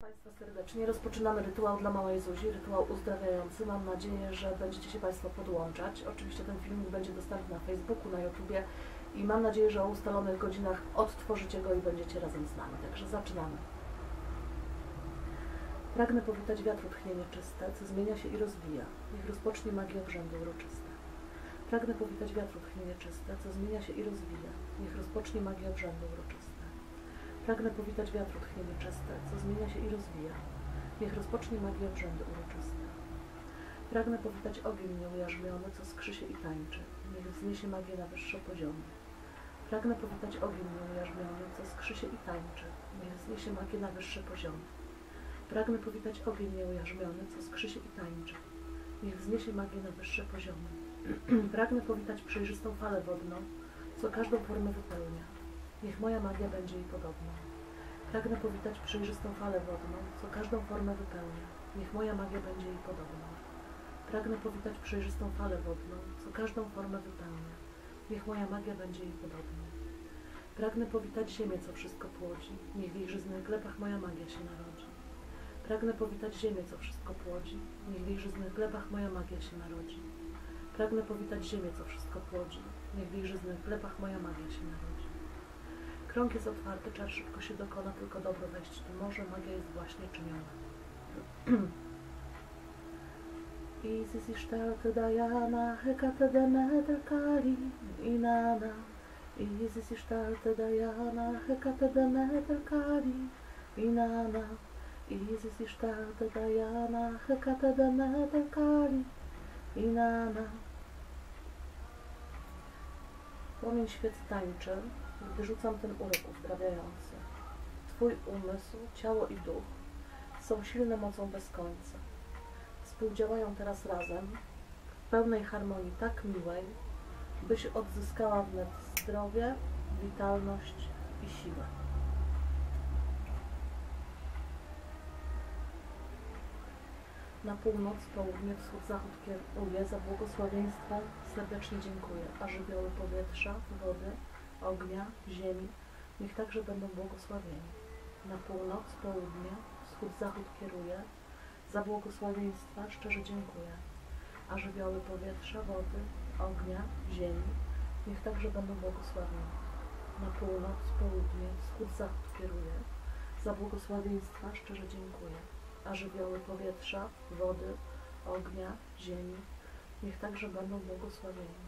Państwa serdecznie. Rozpoczynamy rytuał dla małej Zuzi, rytuał uzdrawiający. Mam nadzieję, że będziecie się Państwo podłączać. Oczywiście ten filmik będzie dostępny na Facebooku, na YouTubie i mam nadzieję, że o ustalonych godzinach odtworzycie go i będziecie razem z nami. Także zaczynamy. Pragnę powitać wiatru tchnienie czyste, co zmienia się i rozwija. Niech rozpocznie magię obrzędu uroczyste. Pragnę powitać wiatru tchnienie czyste, co zmienia się i rozwija. Niech rozpocznie magię obrzędu uroczyste. Pragnę powitać wiatru tchnienie czyste, co zmienia się i rozwija. Niech rozpocznie magię obrzędu uroczyste. Pragnę powitać ogień nieujarzmiony, co skrzy się i tańczy. Niech wzniesie magię na wyższe poziomy. Pragnę powitać ogień nieujarzmiony, co skrzy się i tańczy. Niech wzniesie magię na wyższe poziomy. Pragnę powitać ogień nieujarzmiony, co skrzy się i tańczy. Niech wzniesie magię na wyższe poziomy. Pragnę powitać przejrzystą falę wodną, co każdą formę wypełnia. Niech moja magia będzie jej podobna. Pragnę powitać przejrzystą falę wodną, co każdą formę wypełnia. Niech moja magia będzie jej podobna. Pragnę powitać przejrzystą falę wodną, co każdą formę wypełnia. Niech moja magia będzie jej podobna. Pragnę powitać ziemię, co wszystko płodzi. Niech w jej żyznych glebach moja magia się narodzi. Pragnę powitać ziemię, co wszystko płodzi. Niech w jej żyznych glebach moja magia się narodzi. Pragnę powitać ziemię, co wszystko płodzi. Niech w jej żyznych glebach moja magia się narodzi. Krąg jest otwarty, czar szybko się dokona, tylko dobro wejść tu może, magia jest właśnie czyniona. Isis Ishtar Diana, Hekate Demeter Kali, Inanna. Isis Ishtar Diana, Hekate Demeter Kali, Inanna. Isis Ishtar Diana, Hekate Demeter Kali, Inanna. Płomień świec tańczy, gdy rzucam ten urok uzdrawiający. Twój umysł, ciało i duch są silne mocą bez końca. Współdziałają teraz razem, w pełnej harmonii tak miłej, byś odzyskała wnet zdrowie, witalność i siłę. Na północ, południe, wschód, zachód kieruję, za błogosławieństwa serdecznie dziękuję, a żywioły powietrza, wody, ognia, ziemi, niech także będą błogosławieni. Na północ, południe, wschód, zachód kieruję, za błogosławieństwa szczerze dziękuję, a żywioły powietrza, wody, ognia, ziemi, niech także będą błogosławieni. Na północ, południe, wschód, zachód kieruję, za błogosławieństwa szczerze dziękuję, a żywioły powietrza, wody, ognia, ziemi, niech także będą błogosławieni.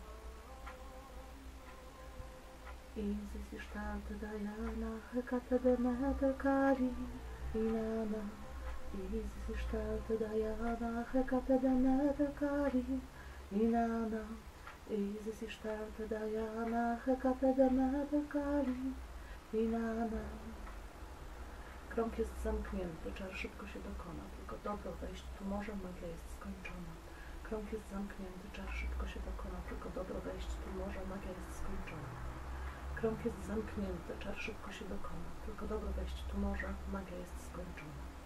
Isis Ishtar Diana, Hekate Demeter Kali, Inanna. Isis Ishtar Diana, Hekate Demeter Kali, Inanna. Isis Ishtar Diana, Hekate Demeter Kali, Inanna. Krąg jest zamknięty, czar szybko się dokona, tylko dobro wejść tu może, magia jest skończona. Krąg jest zamknięty, czar szybko się dokona, tylko dobro wejść tu może, magia jest skończona. Krąg jest zamknięty, czar szybko się dokona, tylko dobro wejść tu może, magia jest skończona.